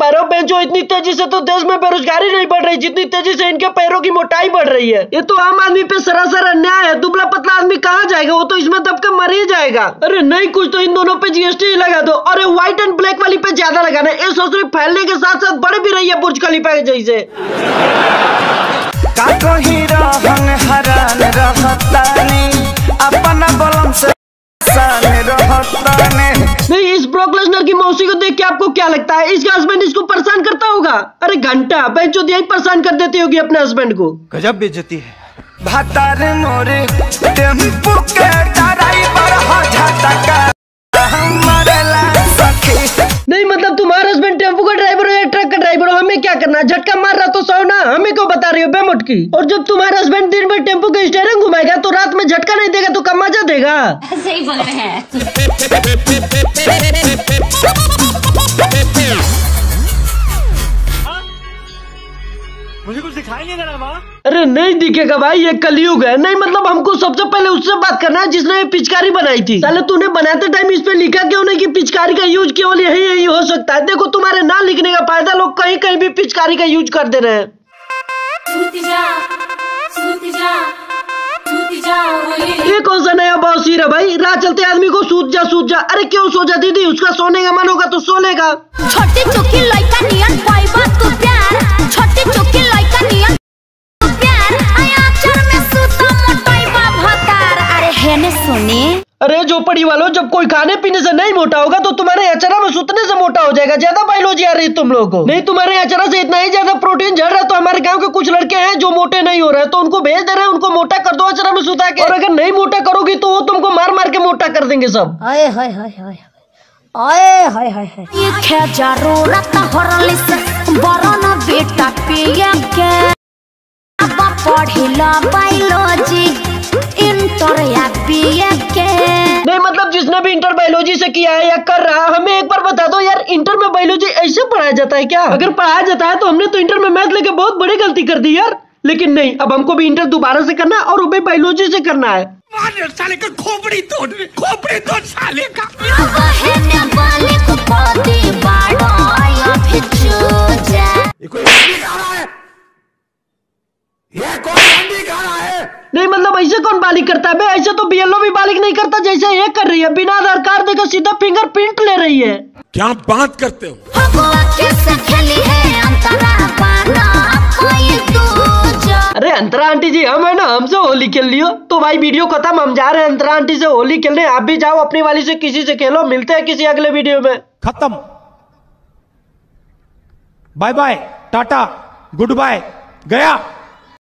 पा रहे हो? बेंचो इतनी तेजी से तो देश में बेरोजगारी नहीं बढ़ रही जितनी तेजी से इनके पैरों की मोटाई बढ़ रही है। ये तो आम आदमी पे सरासर अन्याय है। दुबला पतला आदमी कहाँ जाएगा? वो तो इसमें दब के मर ही जाएगा। अरे नहीं, कुछ तो इन दोनों पे जीएसटी लगा दो। अरे व्हाइट एंड ब्लैक वाली पे ज्यादा लगाना है। ये सोच रही फैलने के साथ साथ बढ़ भी रही है बुर्ज खलीफा के जैसे। नहीं, इस ब्रॉक लेसनर की मौसी को देख के आपको क्या लगता है? इसका हस्बैंड इसको परेशान करता होगा? अरे घंटा बेंचो यही परेशान कर देती होगी अपने हस्बैंड को। गजब बेइज्जती है। भातार मोरे टेम्पो के ड्राइवर हो झटका नहीं मतलब तुम्हारा हस्बैंड टेम्पो का ड्राइवर हो या ट्रक का ड्राइवर हो, हमें क्या करना? झटका मार रहा तो सौ ना, हमें क्यों बता रही हो बेमुटकी? और जब तुम्हारा हस्बैंड दिन भर टेम्पो का स्टीयरिंग घुमाएगा तो रात में झटका नहीं देगा तो कम मजा देगा। सही बोल रहे हैं। मुझे कुछ दिखाई नहीं दे रहा माँ। अरे नहीं दिखेगा भाई, ये कलयुग है। नहीं मतलब हमको सबसे पहले उससे बात करना है जिसने ये पिचकारी बनाई थी। साले तूने बनाते टाइम इस पे लिखा क्यों नहीं कि पिचकारी का यूज केवल यही हो सकता है? देखो तुम्हारे ना लिखने का फायदा, लोग कहीं कहीं भी पिचकारी का यूज कर दे रहे हैं। ये कौन सा नया बॉसिर है भाई? राह चलते आदमी को सूत जा। अरे क्यों सो जा दीदी? उसका सोने का मन होगा तो सो लेगा। छोटी चुकी लड़का नियन पाइबा तू प्यार, छोटी चुकी लड़का नियन तू प्यार, आया अक्षर में सूता मोटाइबा भतार। अरे है ने सुने? अरे झोपड़ी वालों, जब कोई खाने पीने से नहीं मोटा होगा तो तुम्हारे अचारा में सुतने से मोटा हो जाएगा। ज्यादा बायोलॉजी आ रही है तुम लोगों को। नहीं तुम्हारे अचारा से इतना ही ज्यादा प्रोटीन झड़ रहा है तो हमारे गांव के कुछ लड़के हैं जो मोटे नहीं हो रहे तो उनको भेज दे रहे हैं, उनको मोटा कर दो अचारा में सुता के। और अगर नहीं मोटा करोगी तो वो तुमको मार मार के मोटा कर देंगे सब। आए हाय हाय हाय आए हाय हाय हाय। ये क्या जरूरत होरली से बरना बेटा पिया के अब पढ़िला बायोलॉजी इंटर या बीए के। नहीं मतलब जिसने भी इंटर बायोलॉजी से किया है या कर रहा है, हमें एक बार बता दो यार, इंटर में बायोलॉजी ऐसे पढ़ाया जाता है क्या? अगर पढ़ाया जाता है तो हमने तो इंटर में मैथ लेके बहुत बड़ी गलती कर दी यार। लेकिन नहीं, अब हमको भी इंटर दोबारा से करना है और वो भी बायोलॉजी से करना है। साले का खोपड़ी तोड़ साले का। नहीं मतलब ऐसे कौन बालिक करता है बे? ऐसे तो बीएलओ भी बालिक नहीं करता जैसे ये कर रही है। बिना आधार कार्ड देकर सीधा फिंगरप्रिंट ले रही है। क्या बात करते हो? अरे अंतरा आंटी जी, हम है ना, हमसे होली खेल लियो। तो भाई वीडियो खत्म, हम जा रहे हैं अंतरा आंटी से होली खेलने। आप भी जाओ अपनी वाली से किसी से खेलो। मिलते हैं किसी अगले वीडियो में। खत्म। Bye bye, tata, goodbye, गया।